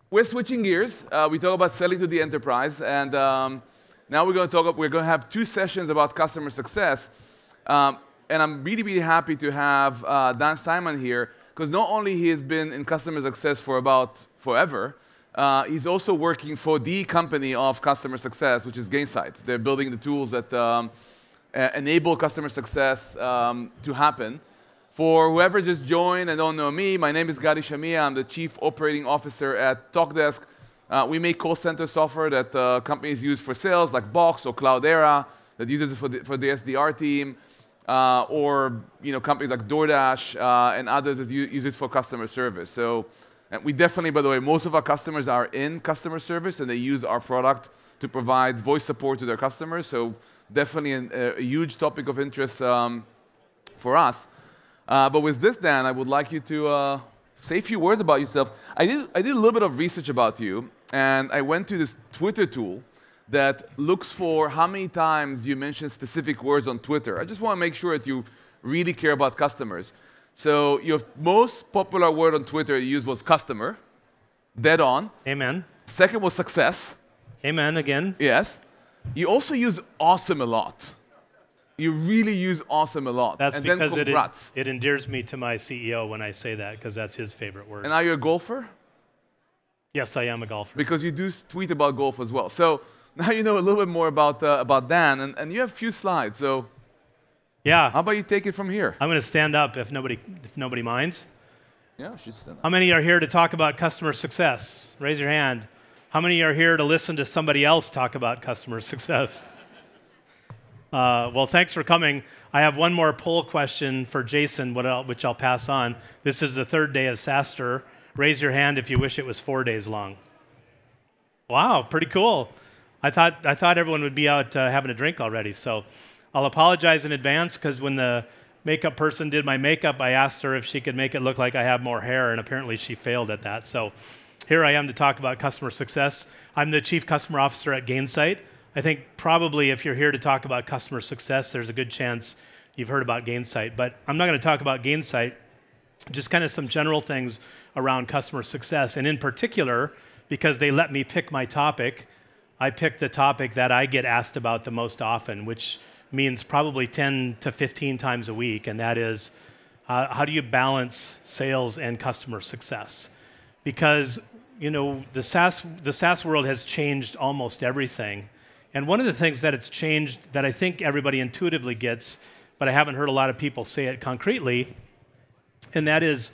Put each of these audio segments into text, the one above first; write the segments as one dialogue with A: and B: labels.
A: we're switching gears. We talk about selling to the enterprise, and now we're going to have 2 sessions about customer success. And I'm really, really happy to have Dan Steinman here, because not only he has been in customer success for about forever, he's also working for the company of customer success, which is Gainsight. They're building the tools that enable customer success to happen. For whoever just joined and don't know me, my name is Gadi Shamia. I'm the Chief Operating Officer at Talkdesk. We make call center software that companies use for sales, like Box or Cloudera, that uses it for the SDR team, or companies like DoorDash and others that use it for customer service. So we definitely, by the way, most of our customers are in customer service, and they use our product to provide voice support to their customers. So definitely a huge topic of interest for us. But with this, Dan, I would like you to say a few words about yourself. I did a little bit of research about you, and I went to this Twitter tool that looks for how many times you mention specific words on Twitter. I just want to make sure that you really care about customers. So your most popular word on Twitter you used was customer, dead on.
B: Amen.
A: Second was success.
B: Amen again.
A: Yes. You also use awesome a lot. You really use awesome a lot.
B: That's
A: and
B: because
A: then congrats.
B: it endears me to my CEO when I say that, because that's his favorite word.
A: And are you a golfer?
B: Yes, I am a golfer.
A: Because you do tweet about golf as well. So now you know a little bit more about Dan, and you have a few slides. So
B: yeah,
A: how about you take it from here?
B: I'm going to stand up if nobody minds.
A: Yeah, she's stand up.
B: How many are here to talk about customer success? Raise your hand. How many are here to listen to somebody else talk about customer success? Well, thanks for coming. I have one more poll question for Jason, which I'll pass on. This is the 3rd day of SaaStr. Raise your hand if you wish it was 4 days long. Wow, pretty cool. I thought everyone would be out having a drink already. So I'll apologize in advance, because when the makeup person did my makeup, I asked her if she could make it look like I have more hair, and apparently she failed at that. So here I am to talk about customer success. I'm the Chief Customer Officer at Gainsight. I think probably if you're here to talk about customer success, there's a good chance you've heard about Gainsight. But I'm not going to talk about Gainsight, just kind of some general things around customer success. And in particular, because they let me pick my topic, I picked the topic that I get asked about the most often, which means probably 10 to 15 times a week, and that is, how do you balance sales and customer success? Because the SaaS world has changed almost everything. And one of the things that it's changed that I think everybody intuitively gets, but I haven't heard a lot of people say it concretely, and that is,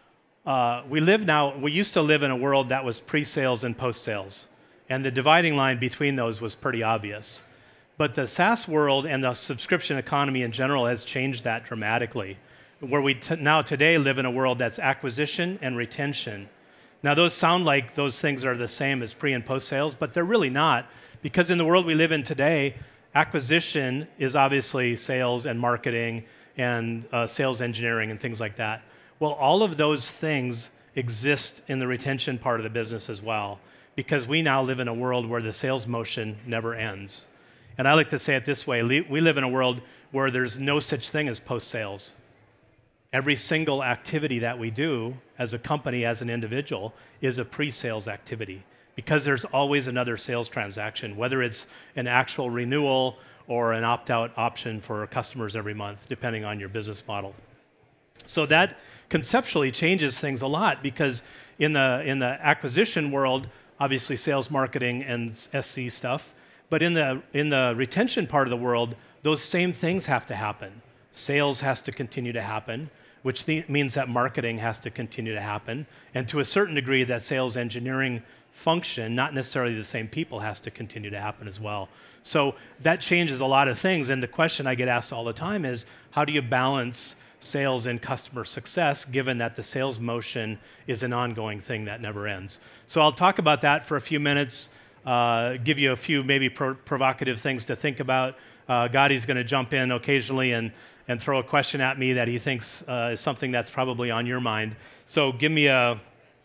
B: we used to live in a world that was pre-sales and post-sales. And the dividing line between those was pretty obvious. But the SaaS world and the subscription economy in general has changed that dramatically, where we now today live in a world that's acquisition and retention. Now, those sound like those things are the same as pre and post-sales, but they're really not. Because in the world we live in today, acquisition is obviously sales and marketing and sales engineering and things like that. Well, all of those things exist in the retention part of the business as well, because we now live in a world where the sales motion never ends. And I like to say it this way, we live in a world where there's no such thing as post-sales. Every single activity that we do as a company, as an individual, is a pre-sales activity, because there's always another sales transaction, whether it's an actual renewal or an opt-out option for customers every month, depending on your business model. So that conceptually changes things a lot, because in the acquisition world, obviously sales, marketing, and SC stuff, but in the retention part of the world, those same things have to happen. Sales has to continue to happen, which means that marketing has to continue to happen, and to a certain degree, that sales engineering function, not necessarily the same people, has to continue to happen as well. So that changes a lot of things, and the question I get asked all the time is, how do you balance sales and customer success, given that the sales motion is an ongoing thing that never ends? So I'll talk about that for a few minutes, give you a few maybe provocative things to think about. Gadi's going to jump in occasionally and throw a question at me that he thinks is something that's probably on your mind. So give me a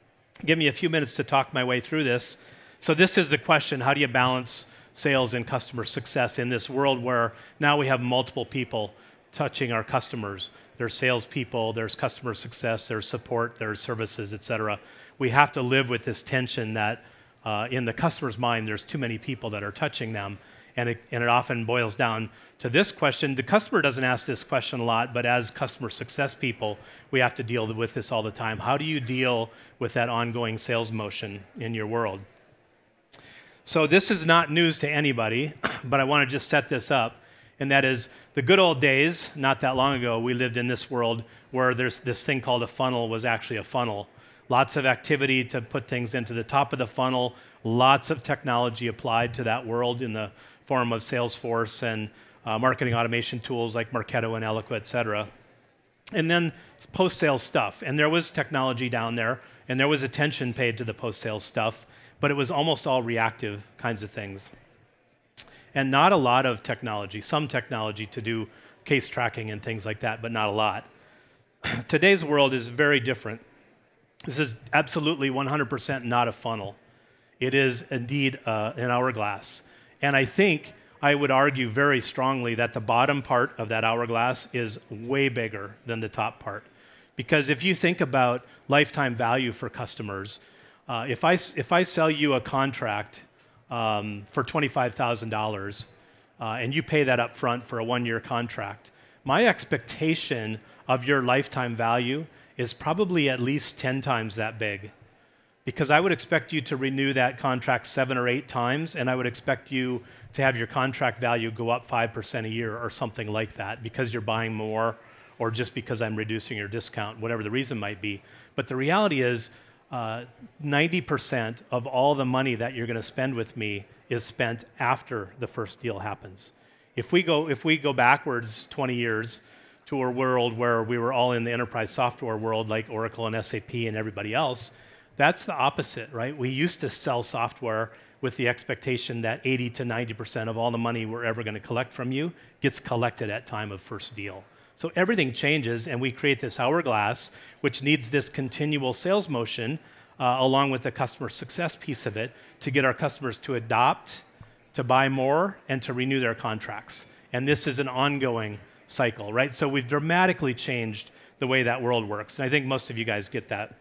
B: few minutes to talk my way through this. So this is the question: how do you balance sales and customer success in this world where now we have multiple people touching our customers. There's salespeople, there's customer success, there's support, there's services, et cetera. We have to live with this tension that in the customer's mind, there's too many people that are touching them. And it often boils down to this question. The customer doesn't ask this question a lot, but as customer success people, we have to deal with this all the time. How do you deal with that ongoing sales motion in your world? So this is not news to anybody, but I want to just set this up. And that is the good old days, not that long ago, we lived in this world where there's this thing called a funnel was actually a funnel. Lots of activity to put things into the top of the funnel, lots of technology applied to that world in the form of Salesforce and marketing automation tools like Marketo and Eloqua, et cetera. And then post-sales stuff. And there was technology down there, and there was attention paid to the post-sales stuff, but it was almost all reactive kinds of things. And not a lot of technology, some technology to do case tracking and things like that, but not a lot. Today's world is very different. This is absolutely 100% not a funnel. It is indeed an hourglass. And I think I would argue very strongly that the bottom part of that hourglass is way bigger than the top part. Because if you think about lifetime value for customers, if I sell you a contract for $25,000 and you pay that up front for a one-year contract, my expectation of your lifetime value is probably at least 10 times that big. Because I would expect you to renew that contract 7 or 8 times, and I would expect you to have your contract value go up 5% a year or something like that because you're buying more or just because I'm reducing your discount, whatever the reason might be. But the reality is 90% of all the money that you're going to spend with me is spent after the first deal happens. If we go backwards 20 years to a world where we were all in the enterprise software world like Oracle and SAP and everybody else, that's the opposite, right? We used to sell software with the expectation that 80 to 90% of all the money we're ever going to collect from you gets collected at time of first deal. So everything changes, and we create this hourglass, which needs this continual sales motion, along with the customer success piece of it, to get our customers to adopt, to buy more, and to renew their contracts. And this is an ongoing cycle, right? So we've dramatically changed the way that world works, and I think most of you guys get that.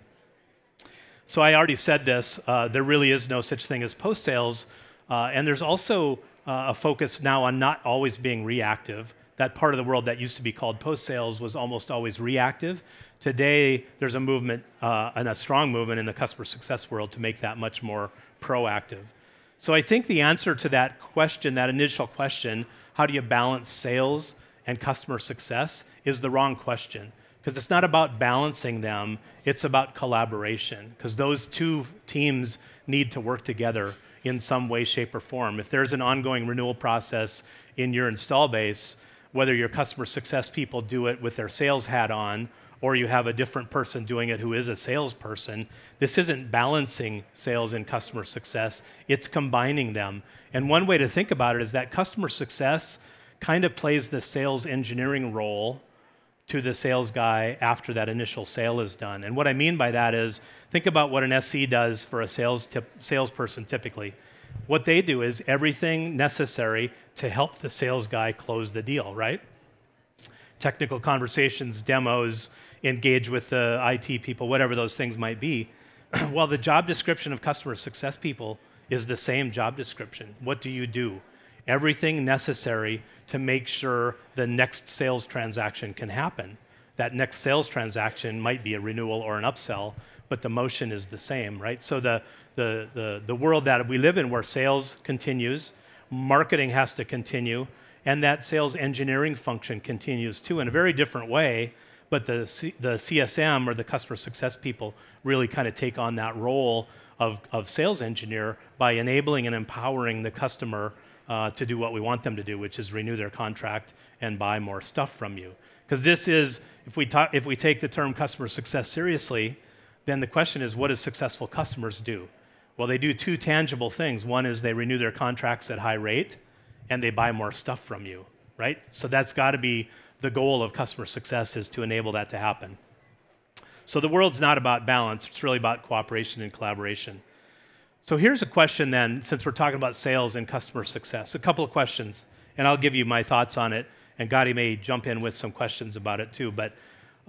B: So I already said this, there really is no such thing as post-sales, and there's also a focus now on not always being reactive. That part of the world that used to be called post-sales was almost always reactive. Today, there's a movement, and a strong movement in the customer success world to make that much more proactive. So I think the answer to that question, that initial question, how do you balance sales and customer success, is the wrong question. Because it's not about balancing them, it's about collaboration. Because those two teams need to work together in some way, shape, or form. If there's an ongoing renewal process in your install base, whether your customer success people do it with their sales hat on, or you have a different person doing it who is a salesperson, this isn't balancing sales and customer success, it's combining them. And one way to think about it is that customer success kind of plays the sales engineering role to the sales guy after that initial sale is done. And what I mean by that is, think about what an SE does for a salesperson typically. What they do is everything necessary to help the sales guy close the deal, right? Technical conversations, demos, engage with the IT people, whatever those things might be. Well, the job description of customer success people is the same job description. What do you do? Everything necessary to make sure the next sales transaction can happen. That next sales transaction might be a renewal or an upsell, but the motion is the same, right? So the world that we live in where sales continues, marketing has to continue, and that sales engineering function continues too in a very different way, but the CSM or the customer success people really kind of take on that role of sales engineer by enabling and empowering the customer to do what we want them to do, which is renew their contract and buy more stuff from you. Because this is, if we take the term customer success seriously, then the question is, what do successful customers do? Well, they do two tangible things. One is they renew their contracts at high rate, and they buy more stuff from you, right? So that's got to be the goal of customer success, is to enable that to happen. So the world's not about balance, it's really about cooperation and collaboration. So here's a question then, since we're talking about sales and customer success. A couple of questions, and I'll give you my thoughts on it, And Gadi may jump in with some questions about it too. But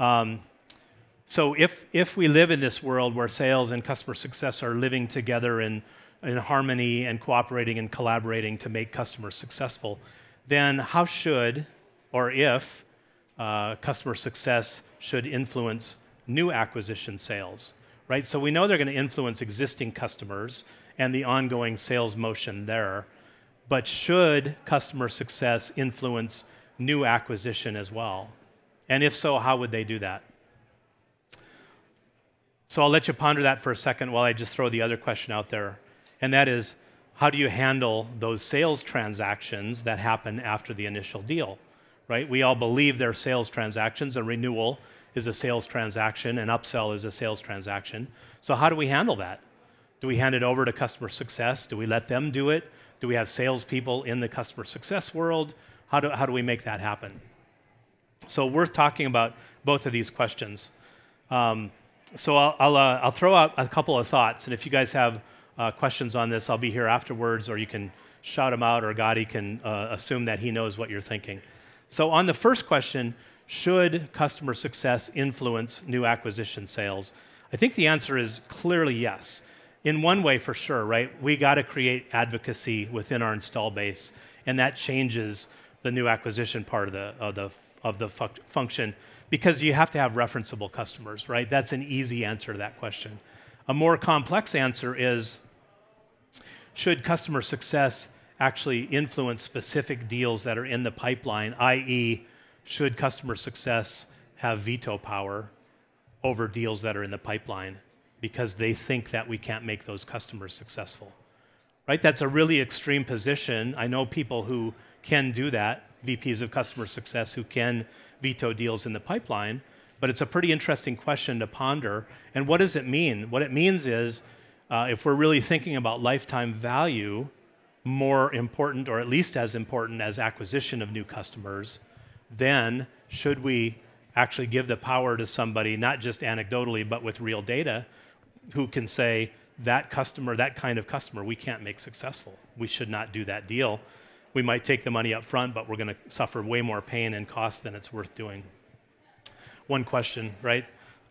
B: so if we live in this world where sales and customer success are living together in harmony and cooperating and collaborating to make customers successful, then how should, or if, customer success should influence new acquisition sales, right? So we know they're going to influence existing customers and the ongoing sales motion there, but should customer success influence new acquisition as well? And if so, how would they do that? So I'll let you ponder that for a second while I just throw the other question out there, and that is, how do you handle those sales transactions that happen after the initial deal, right? We all believe they're sales transactions. A renewal is a sales transaction, an upsell is a sales transaction. So how do we handle that? Do we hand it over to customer success? Do we let them do it? Do we have salespeople in the customer success world? How do we make that happen? So worth talking about both of these questions. So I'll throw out a couple of thoughts, and if you guys have questions on this, I'll be here afterwards, or you can shout them out, or Gadi can assume that he knows what you're thinking. So on the first question, should customer success influence new acquisition sales? I think the answer is clearly yes. In one way, for sure, right? We got to create advocacy within our install base, and that changes the new acquisition part of the function, because you have to have referenceable customers, right? That's an easy answer to that question. A more complex answer is, should customer success actually influence specific deals that are in the pipeline, i.e., should customer success have veto power over deals that are in the pipeline because they think that we can't make those customers successful, right? That's a really extreme position. I know people who can do that, VPs of customer success who can veto deals in the pipeline, but it's a pretty interesting question to ponder. And what does it mean? What it means is, if we're really thinking about lifetime value, more important, or at least as important as acquisition of new customers, then should we actually give the power to somebody, not just anecdotally, but with real data, who can say, that customer, that kind of customer, we can't make successful. We should not do that deal. We might take the money up front, but we're going to suffer way more pain and cost than it's worth doing. One question, right?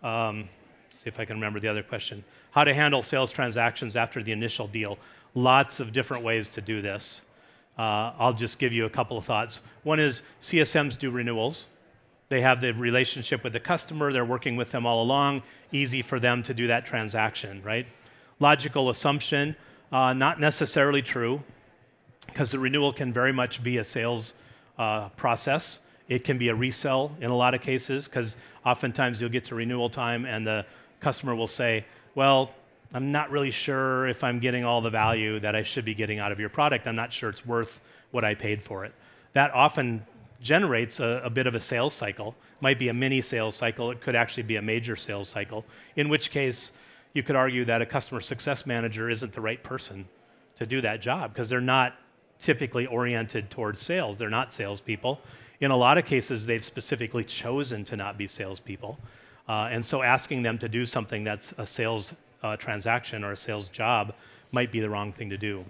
B: See if I can remember the other question. How to handle sales transactions after the initial deal. Lots of different ways to do this. I'll just give you a couple of thoughts. One is CSMs do renewals. They have the relationship with the customer. They're working with them all along. Easy for them to do that transaction, right? Logical assumption, not necessarily true, because the renewal can very much be a sales process. It can be a resell in a lot of cases, because oftentimes you'll get to renewal time and the customer will say, well, I'm not really sure if I'm getting all the value that I should be getting out of your product. I'm not sure it's worth what I paid for it. That often generates a bit of a sales cycle. Might be a mini sales cycle. It could actually be a major sales cycle, in which case you could argue that a customer success manager isn't the right person to do that job, because they're not typically oriented towards sales. They're not salespeople. In a lot of cases, they've specifically chosen to not be salespeople. And so asking them to do something that's a sales transaction or a sales job might be the wrong thing to do.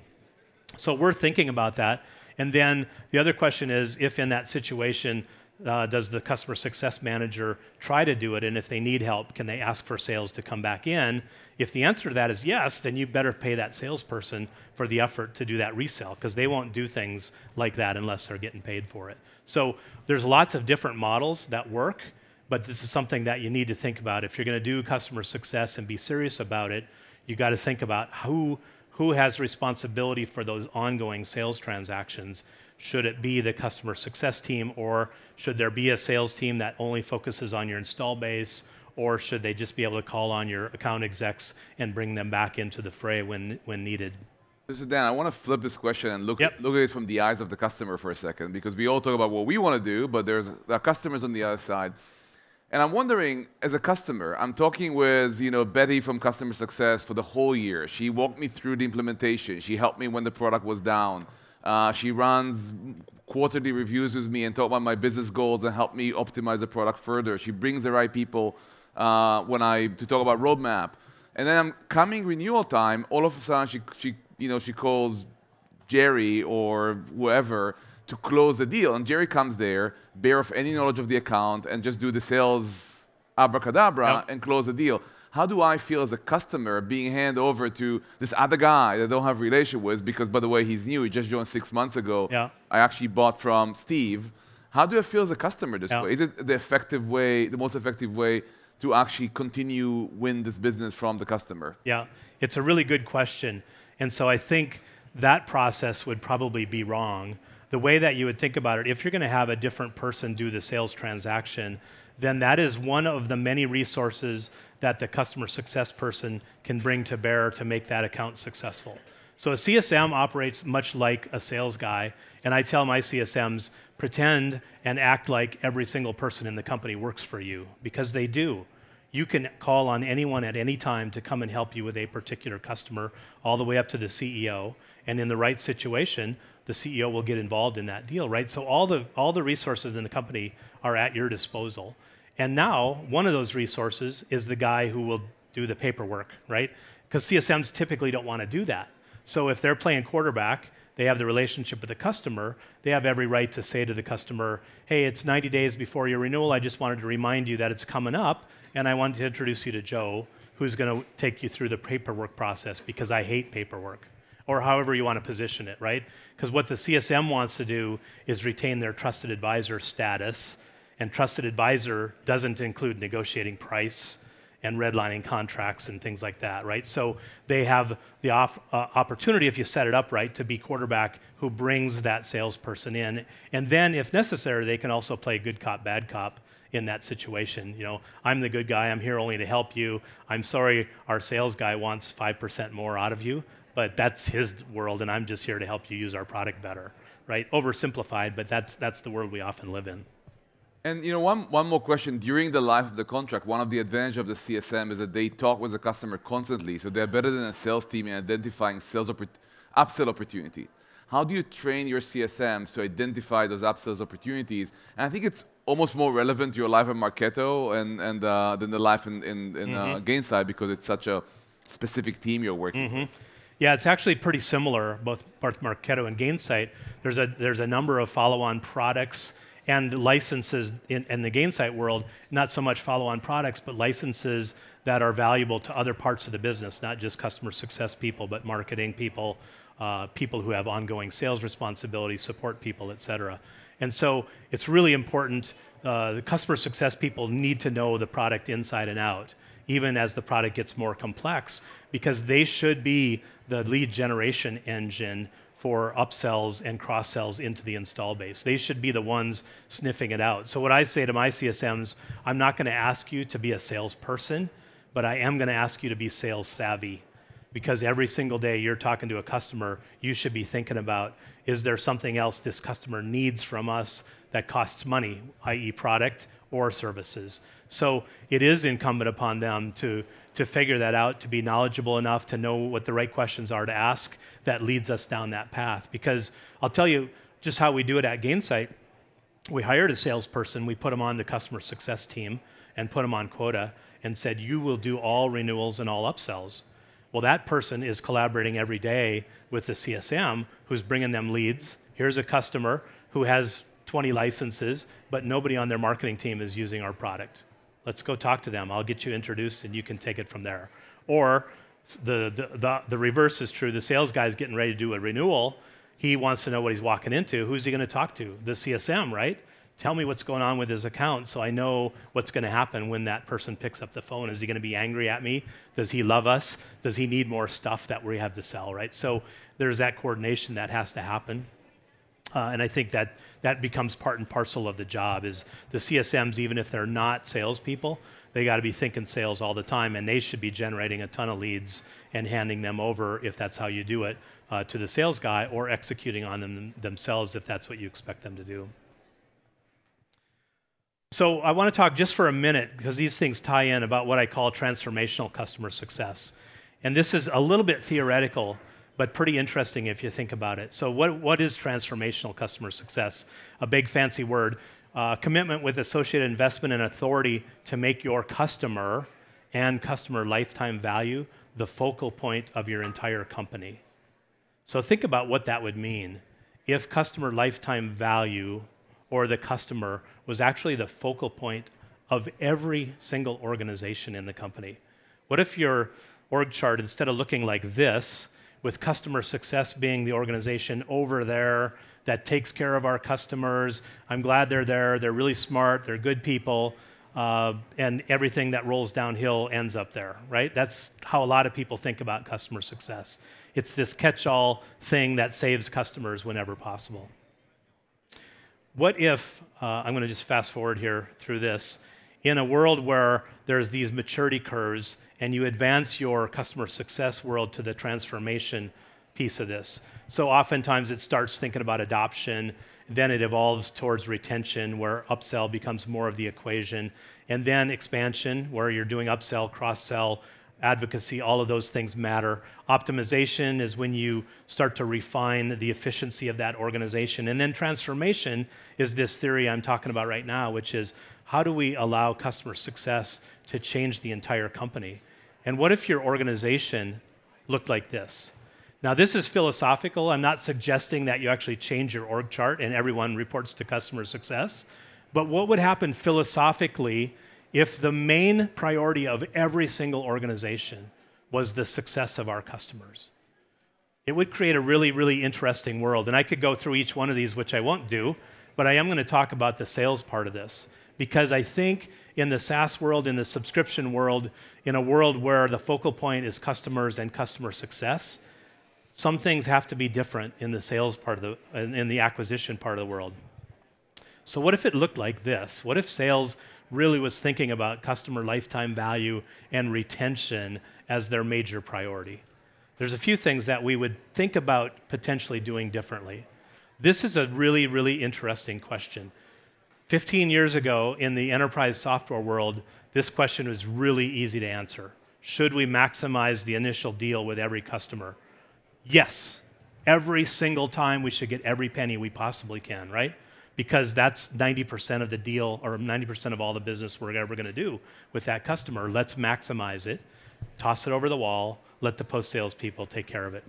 B: So we're thinking about that. And then the other question is, if in that situation, does the customer success manager try to do it? And if they need help, can they ask for sales to come back in? If the answer to that is yes, then you better pay that salesperson for the effort to do that resell, because they won't do things like that unless they're getting paid for it. So there's lots of different models that work, but this is something that you need to think about. If you're going to do customer success and be serious about it, you got to think about who has responsibility for those ongoing sales transactions. Should it be the customer success team, or should there be a sales team that only focuses on your install base, or should they just be able to call on your account execs and bring them back into the fray when needed?
A: So Dan, I want to flip this question and look at it from the eyes of the customer for a second, because we all talk about what we want to do, but there are customers on the other side. And I'm wondering, as a customer, I'm talking with Betty from customer success for the whole year. She walked me through the implementation. She helped me when the product was down. She runs quarterly reviews with me and talk about my business goals and help me optimize the product further. She brings the right people to talk about roadmap. And then I'm coming renewal time. All of a sudden, she calls Jerry or whoever to close the deal. And Jerry comes there, bare of any knowledge of the account, and just do the sales abracadabra and close the deal. How do I feel as a customer being handed over to this other guy that I don't have a relation with because, by the way, he's new, he just joined 6 months ago. I actually bought from Steve. How do I feel as a customer this way? Is it the effective way, the most effective way to actually continue win this business from the customer?
B: Yeah, it's a really good question. And so I think that process would probably be wrong. The way that you would think about it, if you're going to have a different person do the sales transaction, then that is one of the many resources that the customer success person can bring to bear to make that account successful. So a CSM operates much like a sales guy, and I tell my CSMs, pretend and act like every single person in the company works for you, because they do. You can call on anyone at any time to come and help you with a particular customer, all the way up to the CEO, and in the right situation, the CEO will get involved in that deal, right? So all the resources in the company are at your disposal. And now, one of those resources is the guy who will do the paperwork, right? Because CSMs typically don't want to do that. So if they're playing quarterback, they have the relationship with the customer, they have every right to say to the customer, hey, it's 90 days before your renewal, I just wanted to remind you that it's coming up, and I wanted to introduce you to Joe, who's going to take you through the paperwork process, because I hate paperwork, or however you want to position it, right? Because what the CSM wants to do is retain their trusted advisor status, and trusted advisor doesn't include negotiating price and redlining contracts and things like that, right? So they have the opportunity, if you set it up right, to be quarterback who brings that salesperson in. And then, if necessary, they can also play good cop, bad cop in that situation. You know, I'm the good guy, I'm here only to help you. I'm sorry, our sales guy wants 5% more out of you, but that's his world, and I'm just here to help you use our product better, right? Oversimplified, but that's the world we often live in.
A: And you know, one more question. During the life of the contract, one of the advantages of the CSM is that they talk with the customer constantly, so they're better than a sales team in identifying upsell opportunity. How do you train your CSMs to identify those upsells opportunities? And I think it's almost more relevant to your life at Marketo than the life in Gainsight, because it's such a specific team you're working with.
B: Yeah, it's actually pretty similar, both Marketo and Gainsight. There's a number of follow-on products and licenses in the Gainsight world, not so much follow-on products, but licenses that are valuable to other parts of the business, not just customer success people, but marketing people, people who have ongoing sales responsibilities, support people, et cetera. And so it's really important. The customer success people need to know the product inside and out, even as the product gets more complex, because they should be the lead generation engine for upsells and cross-sells into the install base. They should be the ones sniffing it out. So what I say to my CSMs, I'm not going to ask you to be a salesperson, but I am going to ask you to be sales savvy, because every single day you're talking to a customer, you should be thinking about, is there something else this customer needs from us that costs money, i.e. product or services? So it is incumbent upon them to figure that out, to be knowledgeable enough to know what the right questions are to ask that leads us down that path. Because I'll tell you just how we do it at Gainsight. We hired a salesperson, we put him on the customer success team and put him on quota and said, you will do all renewals and all upsells. Well, that person is collaborating every day with the CSM who's bringing them leads. Here's a customer who has 20 licenses, but nobody on their marketing team is using our product. Let's go talk to them. I'll get you introduced and you can take it from there. Or the reverse is true. The sales guy's getting ready to do a renewal. He wants to know what he's walking into. Who's he going to talk to? The CSM, right? Tell me what's going on with his account so I know what's going to happen when that person picks up the phone. Is he going to be angry at me? Does he love us? Does he need more stuff that we have to sell, right? So there's that coordination that has to happen. And I think that becomes part and parcel of the job. Is the CSMs, even if they're not salespeople, they got to be thinking sales all the time, and they should be generating a ton of leads and handing them over, if that's how you do it, to the sales guy, or executing on them themselves if that's what you expect them to do. So I want to talk just for a minute, because these things tie in, about what I call transformational customer success. And this is a little bit theoretical, but pretty interesting if you think about it. So what is transformational customer success? A big fancy word. Commitment with associated investment and authority to make your customer and customer lifetime value the focal point of your entire company. So think about what that would mean. if customer lifetime value or the customer was actually the focal point of every single organization in the company? What if your org chart, instead of looking like this, with customer success being the organization over there that takes care of our customers, I'm glad they're there, they're really smart, they're good people, and everything that rolls downhill ends up there, right? That's how a lot of people think about customer success. It's this catch-all thing that saves customers whenever possible. What if, I'm going to just fast forward here through this, in a world where there's these maturity curves and you advance your customer success world to the transformation piece of this. So oftentimes it starts thinking about adoption, then it evolves towards retention, where upsell becomes more of the equation, and then expansion, where you're doing upsell, cross-sell, advocacy, all of those things matter. Optimization is when you start to refine the efficiency of that organization. And then transformation is this theory I'm talking about right now, which is how do we allow customer success to change the entire company? And what if your organization looked like this? Now, this is philosophical. I'm not suggesting that you actually change your org chart and everyone reports to customer success. But what would happen philosophically if the main priority of every single organization was the success of our customers? It would create a really, really interesting world. And I could go through each one of these, which I won't do, but I am going to talk about the sales part of this. Because I think in the SaaS world, in the subscription world, in a world where the focal point is customers and customer success, some things have to be different in the sales part of in the acquisition part of the world. So what if it looked like this? What if sales really was thinking about customer lifetime value and retention as their major priority? There's a few things that we would think about potentially doing differently. This is a really, really interesting question. 15 years ago, in the enterprise software world, this question was really easy to answer. Should we maximize the initial deal with every customer? Yes. Every single time we should get every penny we possibly can, right? Because that's 90% of the deal, or 90% of all the business we're ever going to do with that customer. Let's maximize it, toss it over the wall, let the post-sales people take care of it.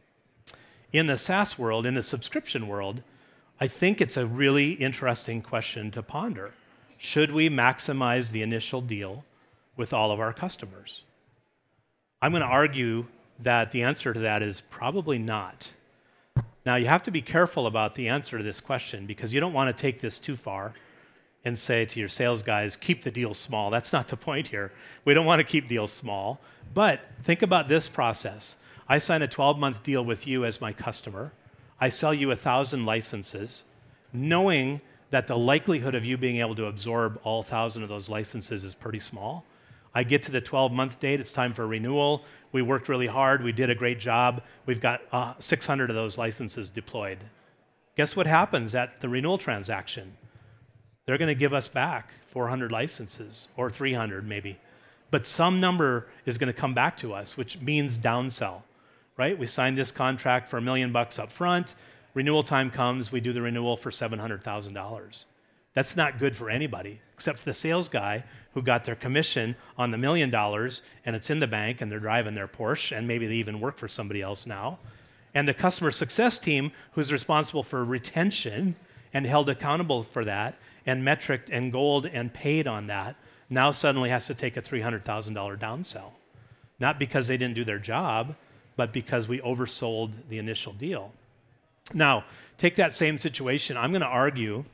B: In the SaaS world, in the subscription world, I think it's a really interesting question to ponder. Should we maximize the initial deal with all of our customers? I'm going to argue that the answer to that is probably not. Now, you have to be careful about the answer to this question because you don't want to take this too far and say to your sales guys, keep the deals small. That's not the point here. We don't want to keep deals small. But think about this process. I sign a 12-month deal with you as my customer. I sell you 1,000 licenses, knowing that the likelihood of you being able to absorb all 1,000 of those licenses is pretty small. I get to the 12-month date, it's time for renewal. We worked really hard, we did a great job. We've got 600 of those licenses deployed. Guess what happens at the renewal transaction? They're going to give us back 400 licenses, or 300 maybe. But some number is going to come back to us, which means downsell. Right? We signed this contract for $1 million up front. Renewal time comes, we do the renewal for $700,000. That's not good for anybody, except for the sales guy who got their commission on the $1 million and it's in the bank and they're driving their Porsche and maybe they even work for somebody else now. And the customer success team who's responsible for retention and held accountable for that and metriced and goaled and paid on that now suddenly has to take a $300,000 downsell. Not because they didn't do their job, but because we oversold the initial deal. Now, take that same situation. I'm going to argue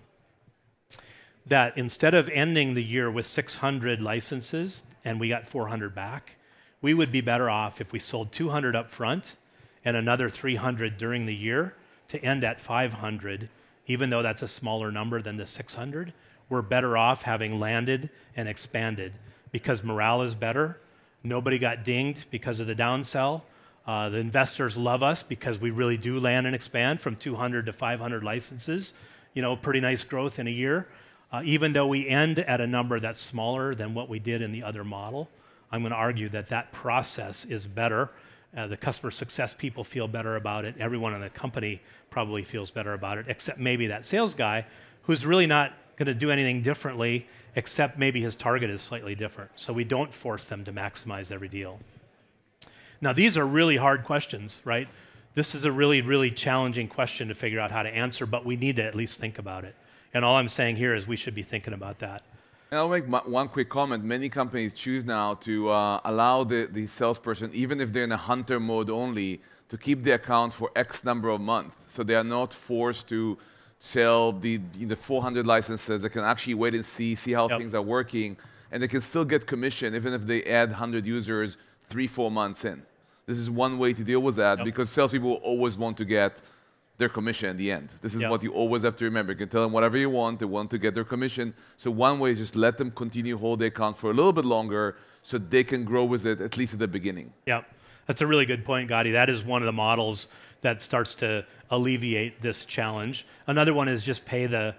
B: that instead of ending the year with 600 licenses and we got 400 back, we would be better off if we sold 200 up front and another 300 during the year to end at 500, even though that's a smaller number than the 600. We're better off having landed and expanded because morale is better. Nobody got dinged because of the downsell. The investors love us because we really do land and expand from 200 to 500 licenses. You know, pretty nice growth in a year. Even though we end at a number that's smaller than what we did in the other model, I'm going to argue that that process is better. The customer success people feel better about it. Everyone in the company probably feels better about it, except maybe that sales guy who's really not going to do anything differently, except maybe his target is slightly different. So we don't force them to maximize every deal. Now, these are really hard questions, right? This is a really, really challenging question to figure out how to answer, but we need to at least think about it. And all I'm saying here is we should be thinking about that.
A: And I'll make one quick comment. Many companies choose now to allow the salesperson, even if they're in a hunter mode only, to keep the account for X number of months. So they are not forced to sell the 400 licenses. They can actually wait and see how things are working, and they can still get commission even if they add 100 users 3-4 months in. This is one way to deal with that because salespeople always want to get their commission at the end. This is what you always have to remember. You can tell them whatever you want. They want to get their commission. So one way is just let them continue hold the account for a little bit longer so they can grow with it, at least at the beginning.
B: Yep. That's a really good point, Gadi. That is one of the models that starts to alleviate this challenge. Another one is just pay the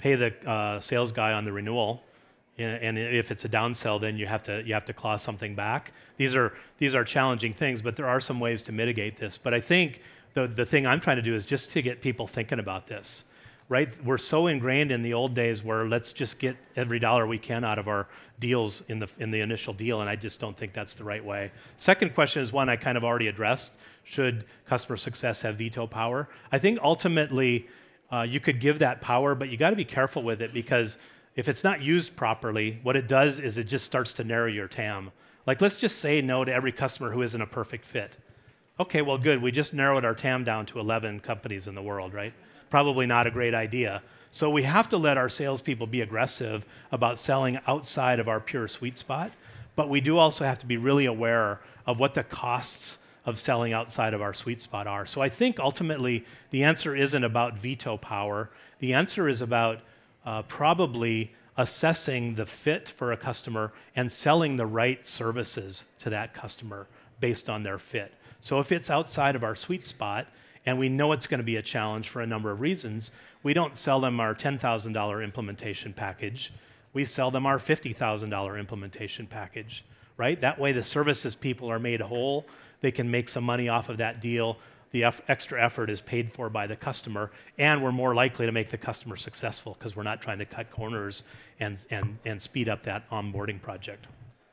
B: sales guy on the renewal. And if it's a downsell, then you have to claw something back. These are challenging things, but there are some ways to mitigate this. But I think the thing I'm trying to do is just to get people thinking about this, right? We're so ingrained in the old days where let's just get every dollar we can out of our deals in the initial deal, and I just don't think that's the right way. Second question is one I kind of already addressed. Should customer success have veto power? I think ultimately you could give that power, but you got to be careful with it because if it's not used properly, what it does is it just starts to narrow your TAM. Like, let's just say no to every customer who isn't a perfect fit. Okay, well, good. We just narrowed our TAM down to 11 companies in the world, right? Probably not a great idea. So we have to let our salespeople be aggressive about selling outside of our pure sweet spot, but we do also have to be really aware of what the costs of selling outside of our sweet spot are. So I think ultimately the answer isn't about veto power. The answer is about probably assessing the fit for a customer and selling the right services to that customer based on their fit. So if it's outside of our sweet spot and we know it's going to be a challenge for a number of reasons, we don't sell them our $10,000 implementation package. We sell them our $50,000 implementation package, right? That way the services people are made whole. They can make some money off of that deal. The extra effort is paid for by the customer, and we're more likely to make the customer successful because we're not trying to cut corners and speed up that onboarding project.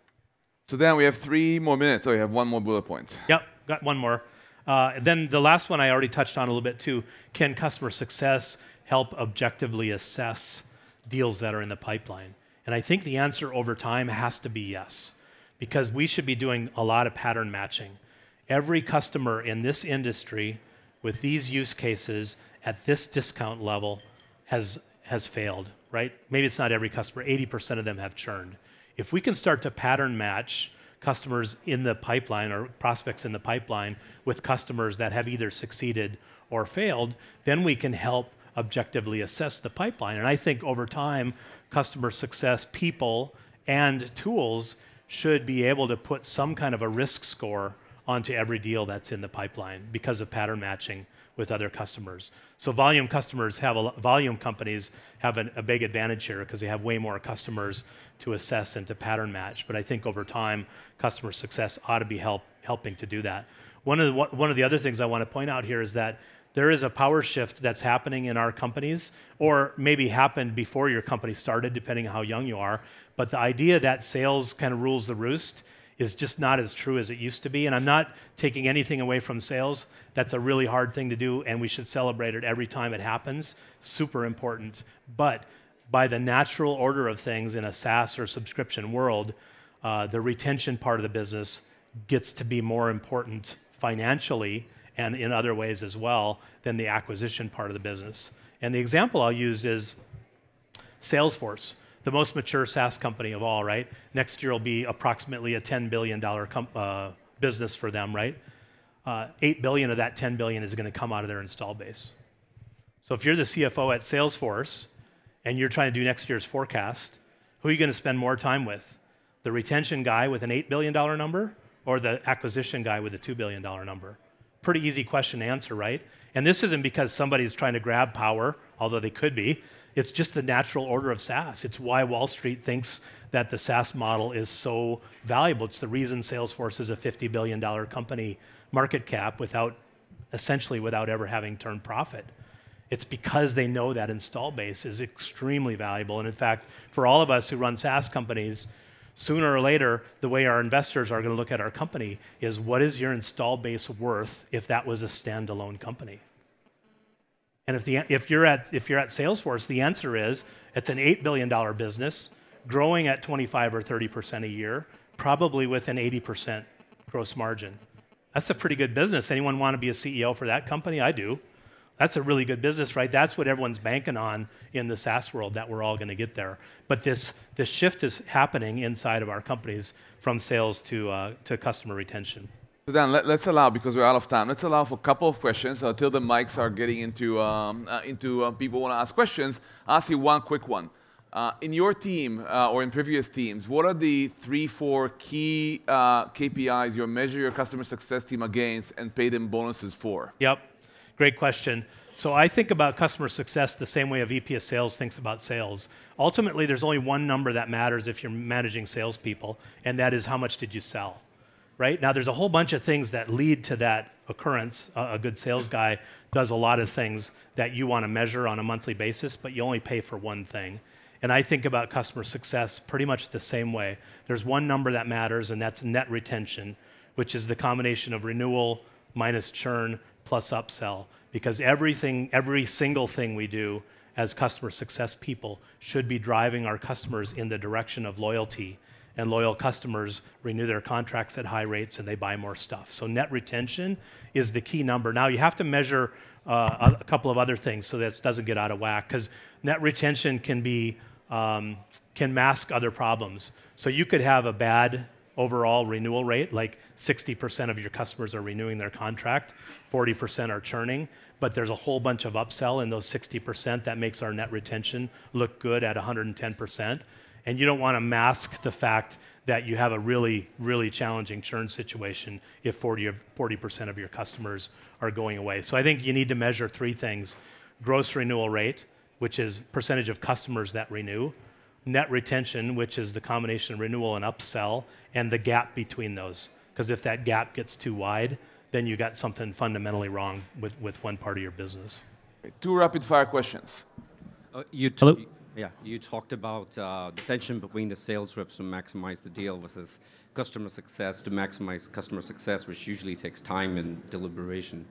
A: So then we have 3 more minutes. So we have 1 more bullet point.
B: Yep, got one more. Then the last one I already touched on a little bit too. Can customer success help objectively assess deals that are in the pipeline? And I think the answer over time has to be yes, because we should be doing a lot of pattern matching. Every customer in this industry with these use cases at this discount level has failed, right? Maybe it's not every customer, 80% of them have churned. If we can start to pattern match customers in the pipeline or prospects in the pipeline with customers that have either succeeded or failed, then we can help objectively assess the pipeline. And I think over time, customer success people and tools should be able to put some kind of a risk score onto every deal that's in the pipeline because of pattern matching with other customers. So volume companies have a big advantage here because they have way more customers to assess and to pattern match. But I think over time, customer success ought to be helping to do that. One of the other things I want to point out here is that there is a power shift that's happening in our companies, or maybe happened before your company started, depending on how young you are. But the idea that sales kind of rules the roost is just not as true as it used to be. And I'm not taking anything away from sales. That's a really hard thing to do, and we should celebrate it every time it happens. Super important. But by the natural order of things in a SaaS or subscription world, the retention part of the business gets to be more important financially and in other ways as well than the acquisition part of the business. And the example I'll use is Salesforce, the most mature SaaS company of all, right? Next year will be approximately a $10 billion business for them, right? $8 billion of that $10 billion is going to come out of their install base. So if you're the CFO at Salesforce and you're trying to do next year's forecast, who are you going to spend more time with? The retention guy with an $8 billion number or the acquisition guy with a $2 billion number? Pretty easy question to answer, right? And this isn't because somebody's trying to grab power, although they could be. It's just the natural order of SaaS. It's why Wall Street thinks that the SaaS model is so valuable. It's the reason Salesforce is a $50 billion company market cap essentially without ever having turned profit. It's because they know that install base is extremely valuable. And in fact, for all of us who run SaaS companies, Sooner or later, the way our investors are going to look at our company is, what is your install base worth if that was a standalone company? And if you're at Salesforce, the answer is it's an $8 billion business, growing at 25 or 30% a year, probably with an 80% gross margin. That's a pretty good business. Anyone want to be a CEO for that company? I do. That's a really good business, right? That's what everyone's banking on in the SaaS world, that we're all going to get there. But this shift is happening inside of our companies from sales to customer retention.
A: So Dan, let's allow, because we're out of time, let's allow for a couple of questions until the mics are getting into people want to ask questions. I'll ask you one quick one. In your team or in previous teams, what are the 3-4 key KPIs you measure your customer success team against and pay them bonuses for?
B: Yep. Great question. So I think about customer success the same way a VP of sales thinks about sales. Ultimately, there's only one number that matters if you're managing salespeople, and that is how much did you sell, right? Now, there's a whole bunch of things that lead to that occurrence. A good sales guy does a lot of things that you want to measure on a monthly basis, but you only pay for one thing. And I think about customer success pretty much the same way. There's one number that matters, and that's net retention, which is the combination of renewal minus churn plus upsell, because every single thing we do as customer success people should be driving our customers in the direction of loyalty, and loyal customers renew their contracts at high rates and they buy more stuff. So net retention is the key number. Now you have to measure a couple of other things so that it doesn't get out of whack, because net retention can mask other problems. So you could have a bad overall renewal rate, like 60% of your customers are renewing their contract, 40% are churning, but there's a whole bunch of upsell in those 60% that makes our net retention look good at 110%. And you don't want to mask the fact that you have a really, really challenging churn situation if 40% of your customers are going away. So I think you need to measure 3 things: gross renewal rate, which is percentage of customers that renew; net retention, which is the combination of renewal and upsell, and the gap between those. Because if that gap gets too wide, then you got something fundamentally wrong with one part of your business.
A: 2 rapid-fire questions.
C: Hello? Yeah, you talked about the tension between the sales reps to maximize the deal versus customer success to maximize customer success, which usually takes time and deliberation.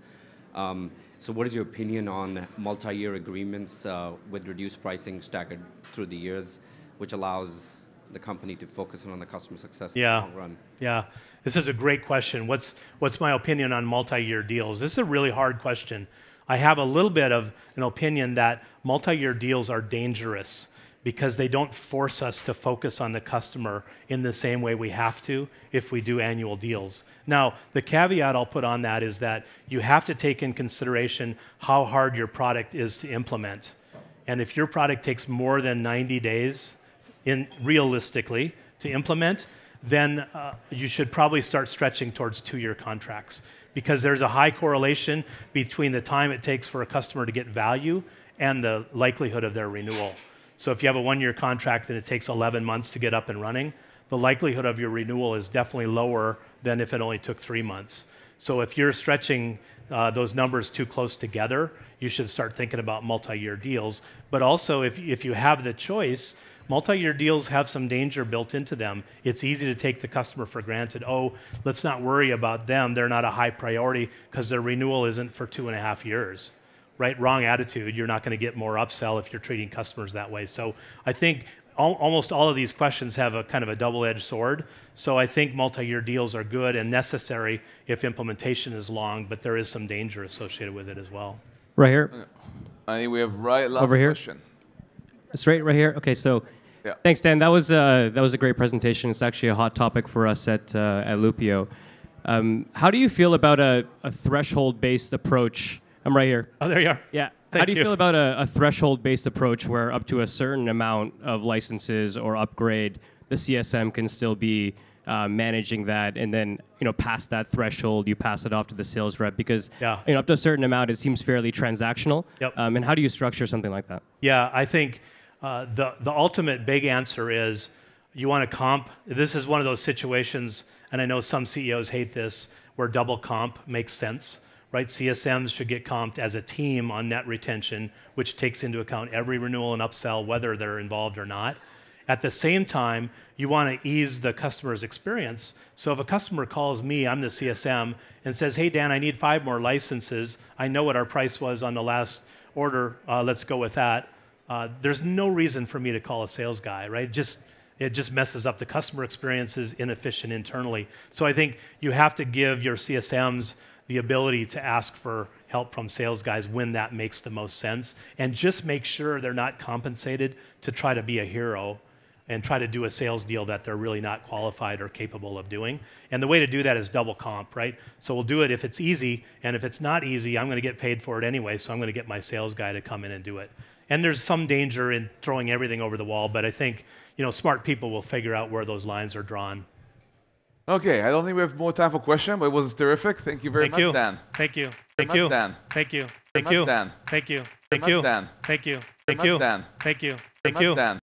C: So what is your opinion on multi-year agreements with reduced pricing staggered through the years, which allows the company to focus on the customer success in the long run?
B: Yeah, this is a great question. What's my opinion on multi-year deals? This is a really hard question. I have a little bit of an opinion that multi-year deals are dangerous because they don't force us to focus on the customer in the same way we have to if we do annual deals. Now, the caveat I'll put on that is that you have to take in consideration how hard your product is to implement. And if your product takes more than 90 days realistically to implement, then you should probably start stretching towards 2-year contracts, because there's a high correlation between the time it takes for a customer to get value and the likelihood of their renewal. So if you have a 1-year contract and it takes 11 months to get up and running, the likelihood of your renewal is definitely lower than if it only took 3 months. So if you're stretching those numbers too close together, you should start thinking about multi-year deals. But also, if you have the choice, multi-year deals have some danger built into them. It's easy to take the customer for granted. Oh, let's not worry about them. They're not a high priority because their renewal isn't for 2.5 years. Right? Wrong attitude. You're not going to get more upsell if you're treating customers that way. So I think almost all of these questions have a kind of a double-edged sword. So I think multi-year deals are good and necessary if implementation is long, but there is some danger associated with it as well.
D: Right here.
A: I think we have last
D: over here.
A: Question.
D: Straight right here. Okay, so
A: yeah.
D: Thanks, Dan. That was a great presentation. It's actually a hot topic for us at Lupio. How do you feel about a threshold-based approach? I'm right here.
B: Oh, there you are.
D: Yeah.
B: Thank
D: How do you feel about a threshold-based approach where up to a certain amount of licenses or upgrade, the CSM can still be managing that, and then past that threshold, you pass it off to the sales rep, because up to a certain amount, it seems fairly transactional.
B: Yep.
D: And how do you structure something like that?
B: Yeah, I think the ultimate big answer is you want to comp. This is one of those situations, and I know some CEOs hate this, where double comp makes sense. Right? CSMs should get comped as a team on net retention, which takes into account every renewal and upsell, whether they're involved or not. At the same time, you want to ease the customer's experience. So if a customer calls me, I'm the CSM, and says, hey, Dan, I need 5 more licenses. I know what our price was on the last order. Let's go with that. There's no reason for me to call a sales guy, right? It just messes up the customer experience, is inefficient internally. So I think you have to give your CSMs the ability to ask for help from sales guys when that makes the most sense, and just make sure they're not compensated to try to be a hero and try to do a sales deal that they're really not qualified or capable of doing. And the way to do that is double comp, right? So we'll do it if it's easy, and if it's not easy, I'm going to get paid for it anyway, so I'm going to get my sales guy to come in and do it. And there's some danger in throwing everything over the wall, but I think smart people will figure out where those lines are drawn.
A: Okay, I don't think we have more time for questions, but it was terrific. Thank you very much, Dan.
B: Thank you.
A: Thank you. Dan.
B: Thank you.
A: Thank you. Dan.
B: Thank you.
A: Thank you. Dan.
B: Thank you.
A: Thank you. Dan.
B: Thank you.
A: Thank you. Dan.